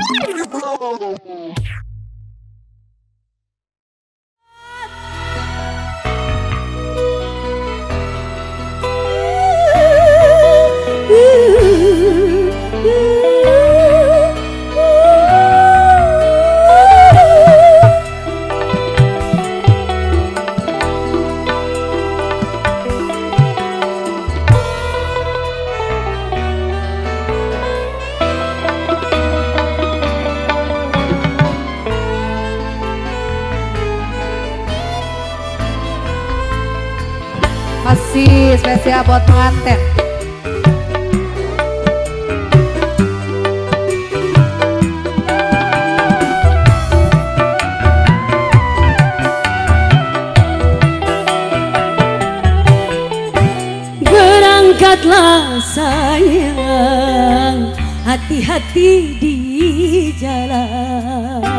Masih spesial buat pengantin. Berangkatlah sayang, hati-hati di jalan.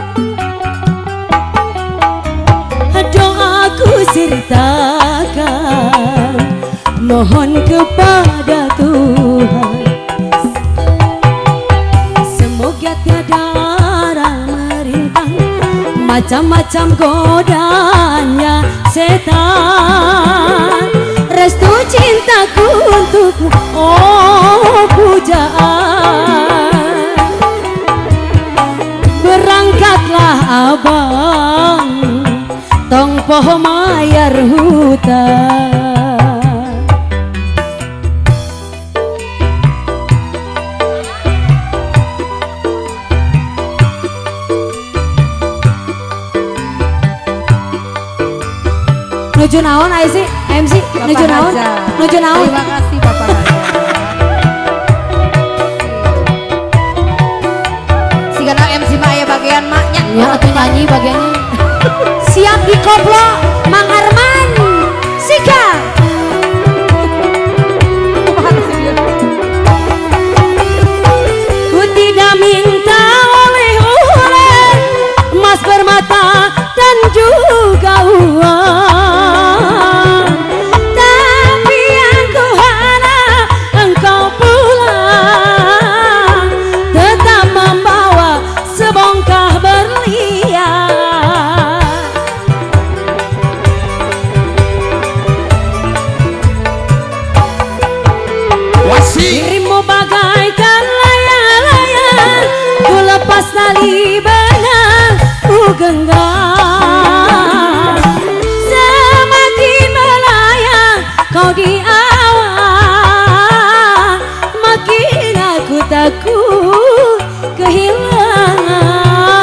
Doaku sertakan, mohon kepada Tuhan, semoga tiada arang merintang, macam-macam godanya setan. Restu cintaku untukmu, oh pujaan. Berangkatlah abang, tong poho mayar hutan. Nuju naon sih MC? Nuju naon? Nuju naon? Terima kasih Bapak Raja. Si kana MC mah aya bagian maknya. Ya atuh nyanyi bagiannya. Siap dikoplo Mang Arman. Sika. Ku tidak minta oleh-oleh, emas permata dan juga uang, tapi yang ku harap engkau pulang tetap membawa sebongkah berlian. Dirimu bagaikan layang-layang, ku lepas tali benang, ku genggam. Semakin melayang kau di awan, makin aku takut kehilangan.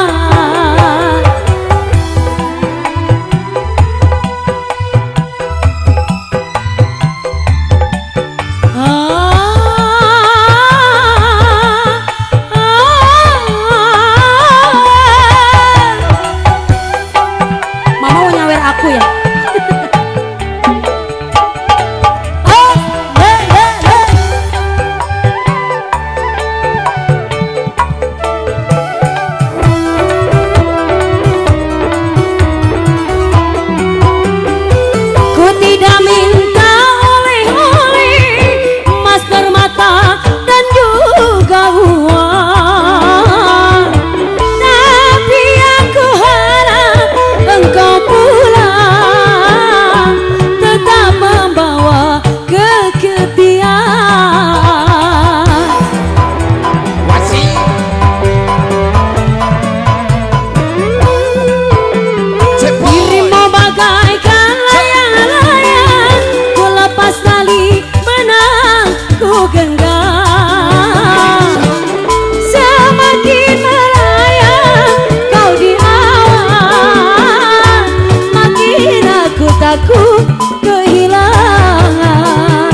Aku kehilangan.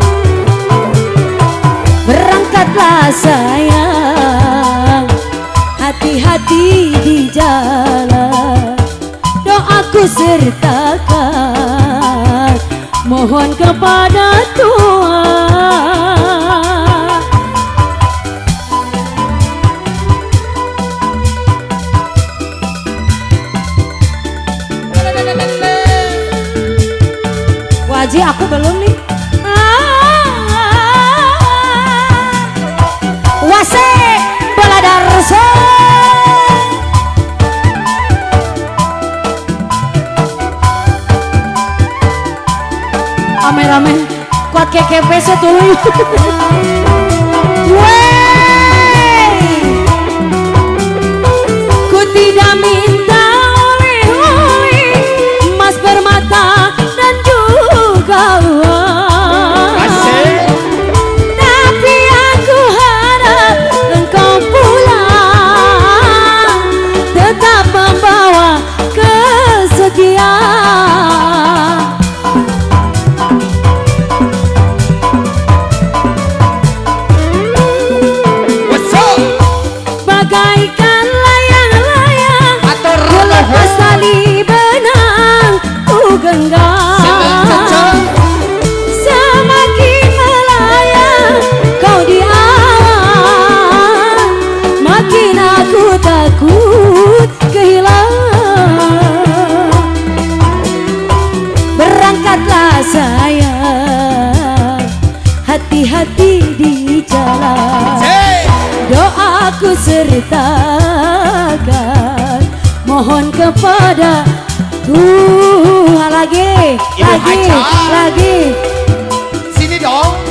Berangkatlah sayang, hati-hati di jalan. Doaku sertakan, mohon kepada Tuhan. Waji aku belum nih. Wase Baladar make kepes tuh. Ku tidak minta oleh-oleh emas permata dan juga uang. Tapi aku harap engkau pulang tetap membawa kesetiaan. Bagaikan layang-layang ku lepas tali benang ku genggam. Semakin melayang kau di awan, makin aku takut kehilangan. Berangkatlah sayang, hati-hati di jalan. Doaku sertakan, mohon kepada lagi. Sini dong.